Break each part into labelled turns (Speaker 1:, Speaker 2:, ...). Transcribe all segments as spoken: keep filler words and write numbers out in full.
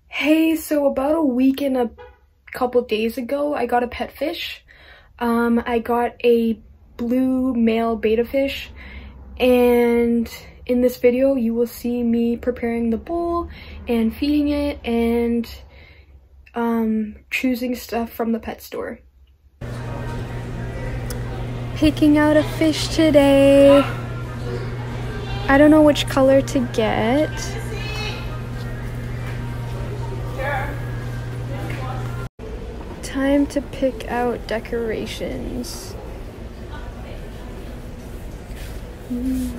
Speaker 1: Hey, so about a week and a couple days ago, I got a pet fish. Um, I got a blue male betta fish, and in this video, you will see me preparing the bowl and feeding it and um, choosing stuff from the pet store. Picking out a fish today. I don't know which color to get. Time to pick out decorations. Mm.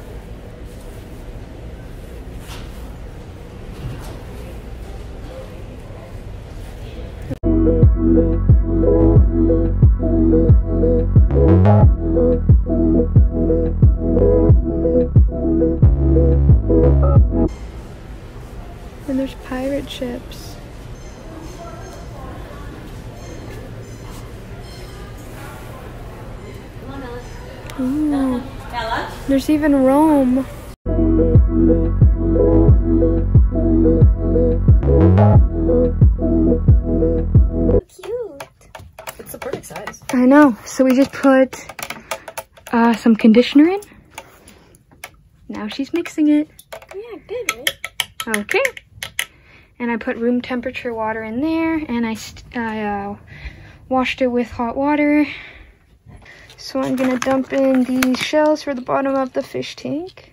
Speaker 1: And there's pirate ships. Ooh. There's even Rome.
Speaker 2: Cute.
Speaker 3: It's the perfect size.
Speaker 1: I know. So we just put uh, some conditioner in. Now she's mixing it.
Speaker 2: Yeah, good, right?
Speaker 1: Okay. And I put room temperature water in there, and I, I uh, washed it with hot water. So I'm gonna dump in these shells for the bottom of the fish tank.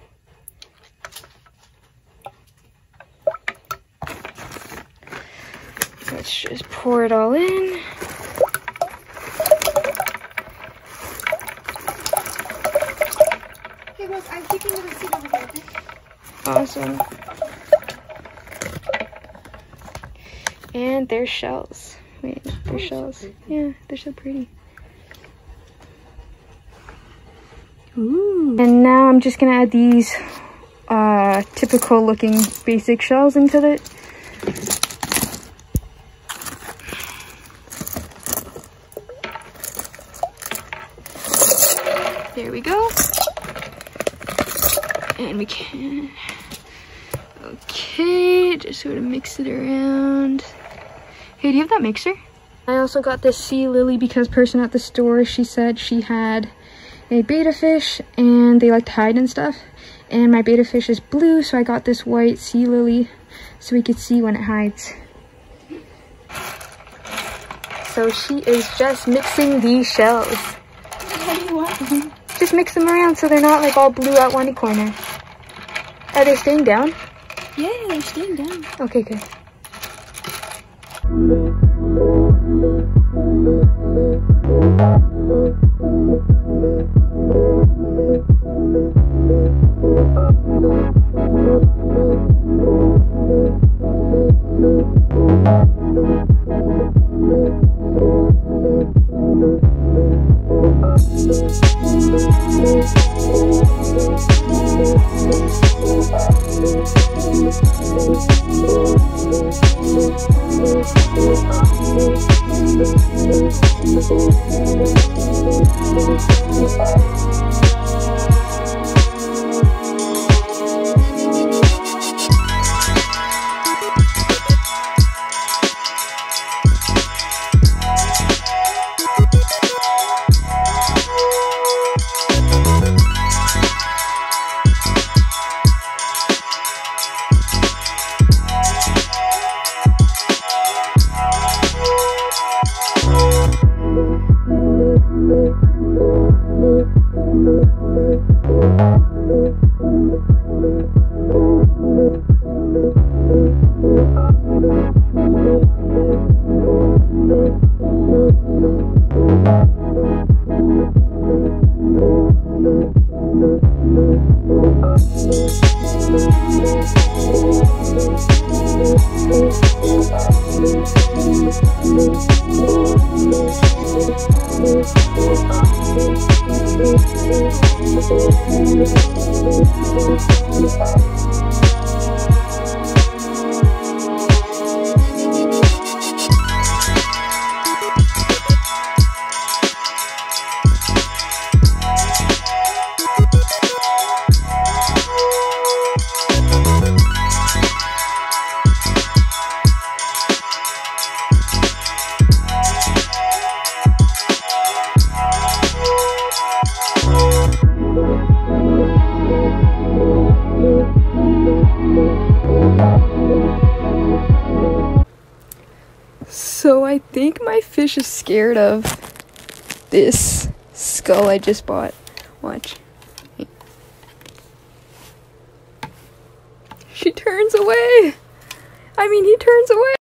Speaker 1: Let's just pour it all in.
Speaker 2: Hey, look, I'm keeping the receipt over there.
Speaker 1: Awesome. And there's shells. Wait, there's shells. Yeah, they're so pretty. Ooh. And now I'm just gonna add these uh, typical looking basic shells into it. There we go. And we can, okay, just sort of mix it around. Hey, do you have that mixer? I also got this sea lily because person at the store, she said she had a betta fish and they like to hide and stuff, and my betta fish is blue, so I got this white sea lily so we could see when it hides. So she is just mixing these shells.
Speaker 2: What do you want?
Speaker 1: Mm-hmm. Just mix them around so they're not like all blue at one corner. Are they staying down?
Speaker 2: Yeah, they're staying down.
Speaker 1: Okay, good. So I think my fish is scared of this skull I just bought. Watch. She turns away. I mean, he turns away.